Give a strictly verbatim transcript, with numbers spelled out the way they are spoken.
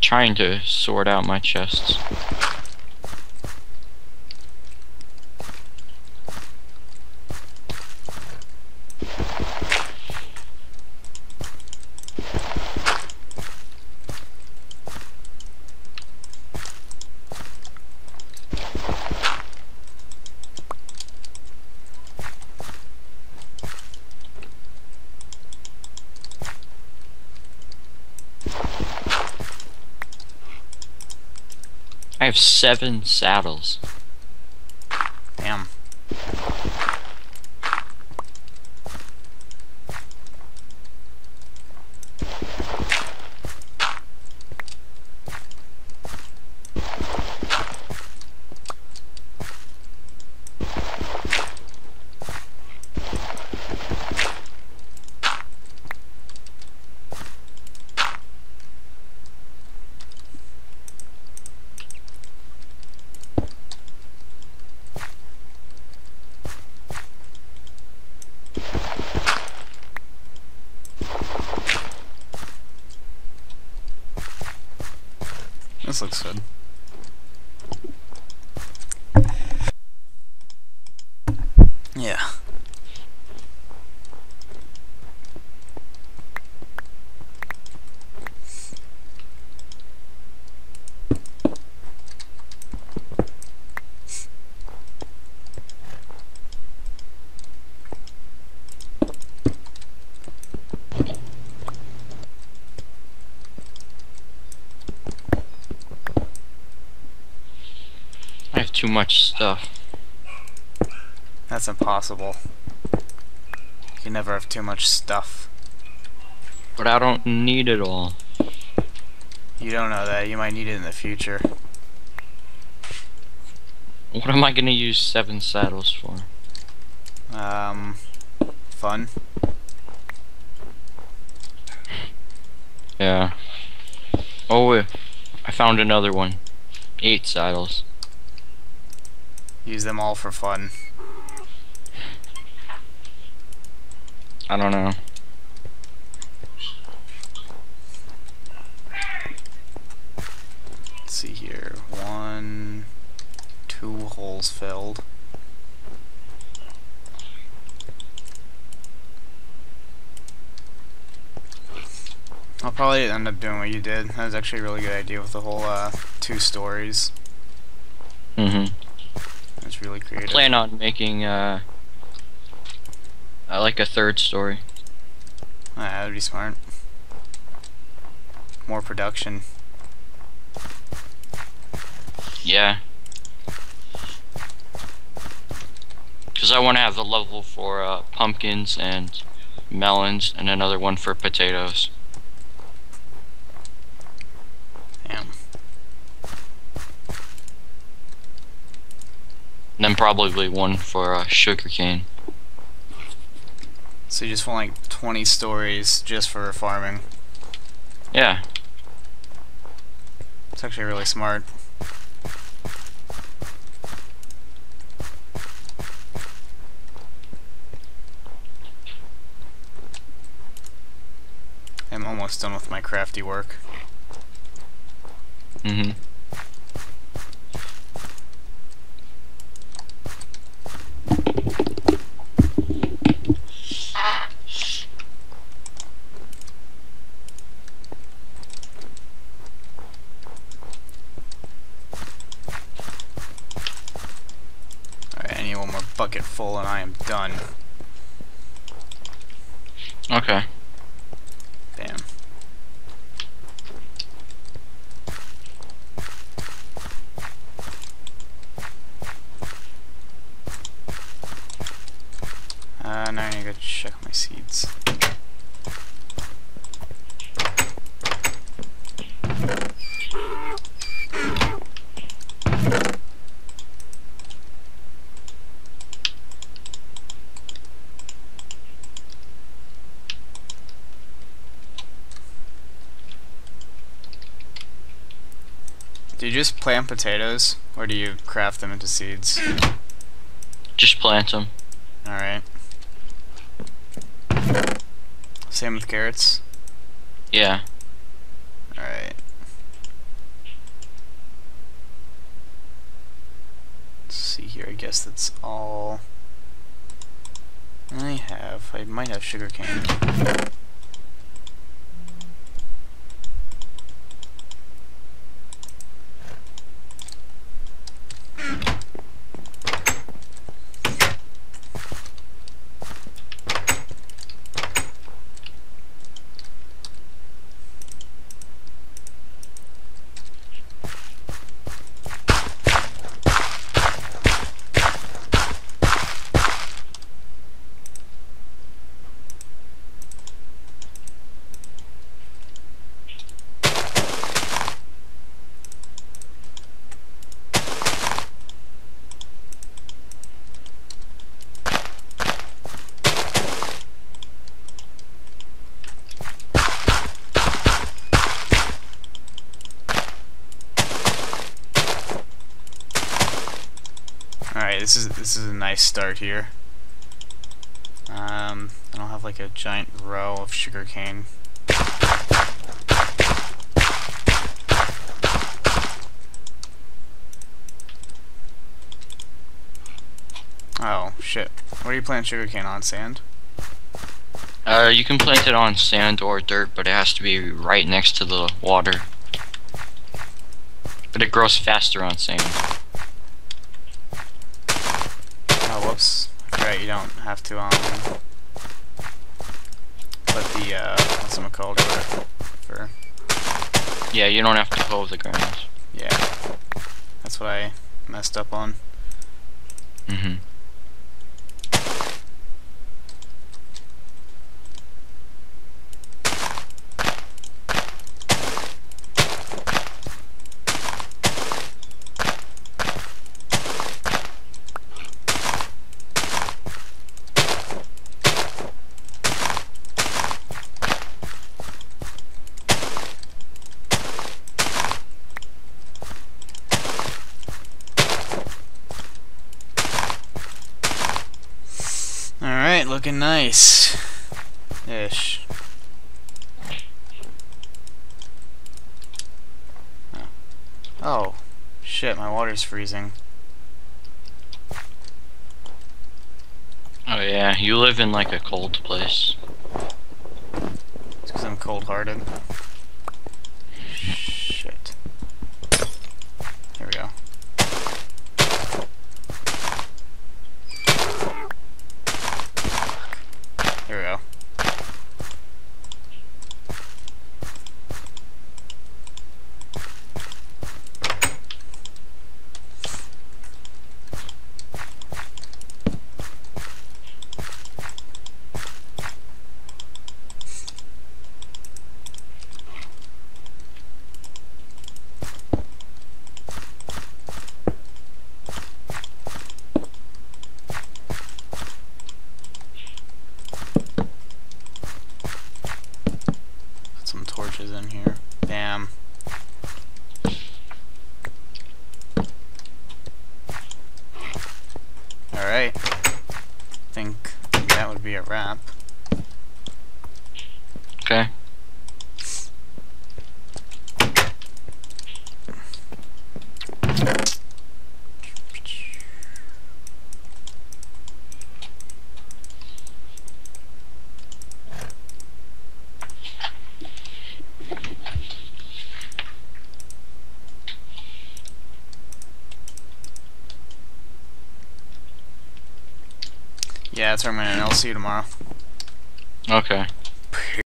trying to sort out my chests. I have seven saddles. Damn. This looks good. Yeah. I have too much stuff. That's impossible. You can never have too much stuff. But I don't need it all. You don't know that. You might need it in the future. What am I gonna use seven saddles for? Um, fun. Yeah. Oh, wait. I found another one. Eight saddles. Use them all for fun. I don't know. Let's see here. One, two holes filled. I'll probably end up doing what you did. That was actually a really good idea with the whole uh, two stories. Mm-hmm. That's really creative. Plan on making uh, uh like a third story. Ah, that'd be smart. More production. Yeah. Because I want to have a level for uh, pumpkins and melons, and another one for potatoes. Damn. And then probably one for uh, sugarcane. So you just want like twenty stories just for farming. Yeah. It's actually really smart. I'm almost done with my crafty work. Mm-hmm. Alright, I need one more bucket full and I am done. Okay. Damn. Uh, now I need to go check my seeds. Do you just plant potatoes, or do you craft them into seeds? Just plant them. Alright. Same with carrots? Yeah. Alright. guess that's all I have. I might have sugarcane. Alright, this is this is a nice start here. Um, I don't have like a giant row of sugarcane. Oh shit! What are you planting sugarcane on? Sand? Uh, you can plant it on sand or dirt, but it has to be right next to the water. But it grows faster on sand. Oh, whoops. I forgot you don't have to, um, let the, uh, what's it called, for, Yeah, you don't have to hoe the ground. yeah. That's what I messed up on. Mm-hmm. Alright, looking nice. Ish. Oh. Oh. Shit, my water's freezing. Oh yeah, you live in like a cold place. It's because I'm cold-hearted. Shit. Here we go. Here we go. Some torches in here. Bam. Alright. I think that would be a wrap. Okay. Yeah, that's where I'm gonna end. I'll see you tomorrow. Okay.